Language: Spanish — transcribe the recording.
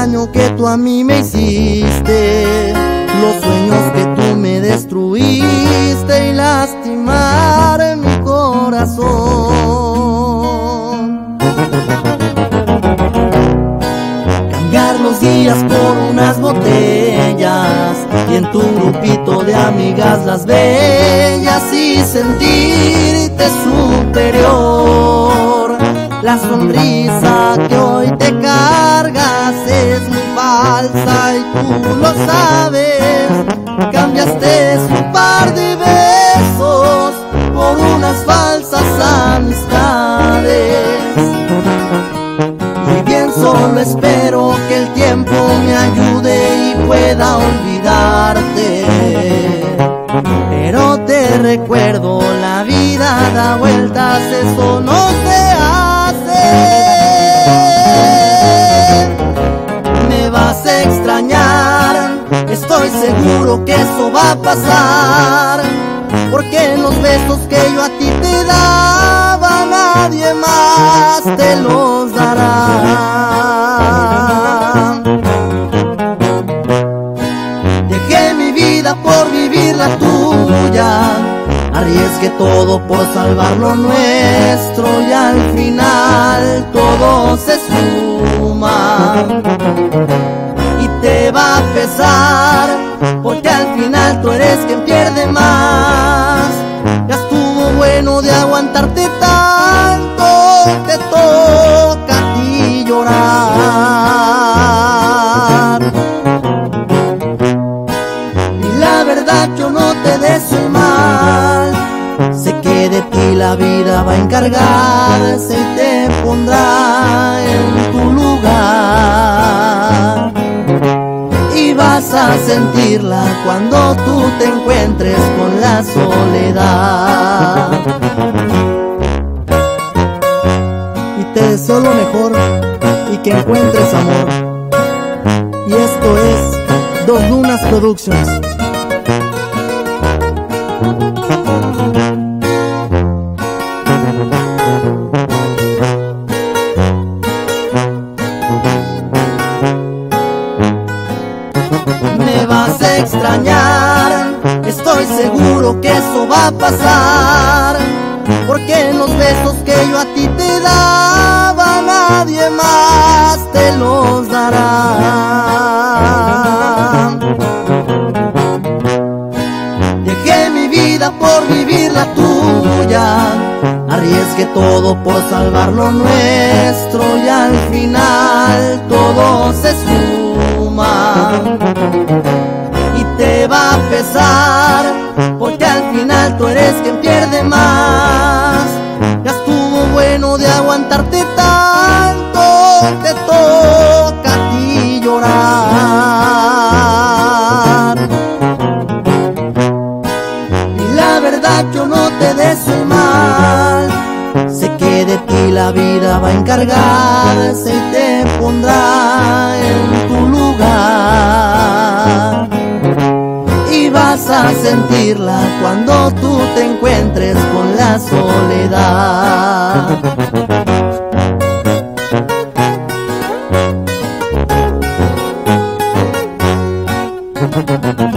daño que tú a mí me hiciste, los sueños que tú me destruiste y lastimar mi corazón. Cambiar los días por unas botellas y en tu grupito de amigas las bellas y sentirte superior. La sonrisa que hoy te cargas es muy falsa y tú lo sabes. Cambiaste un par de besos por unas falsas amistades. Y bien solo espero que el tiempo me ayude y pueda olvidarte. Pero te recuerdo, la vida da vueltas, eso no se hace. Me vas a extrañar, estoy seguro que eso va a pasar, porque los besos que yo a ti te daba nadie más te los dará. Dejé mi vida por vivir la tuya, arriesgué todo por salvar lo nuestro y al final todo se suma. Y te va a pesar, porque al final tú eres quien pierde más. Ya estuvo bueno de aguantarte tanto, te toca a ti llorar. Y la verdad yo no te deseo mal, sé que de ti la vida va a encargarse y te pondrá en tu lugar. Y vas a sentirla cuando tú te encuentres con la soledad. Y te deseo lo mejor y que encuentres amor. Y esto es Dos Lunas Productions. Me vas a extrañar, estoy seguro que eso va a pasar, porque los besos que yo a ti te daba nadie más te los dará. Dejé mi vida por vivir la tuya, arriesgué todo por salvar lo nuestro y al final todo se suma. Y te va a pesar, porque al final tú eres quien pierde más. Ya estuvo bueno de aguantarte tanto, te toca a ti llorar. Y la verdad yo no te deseo mal, sé que de ti la vida va a encargarse y te pondrá en tu lugar. Y vas a sentirla cuando tú te encuentres con la soledad.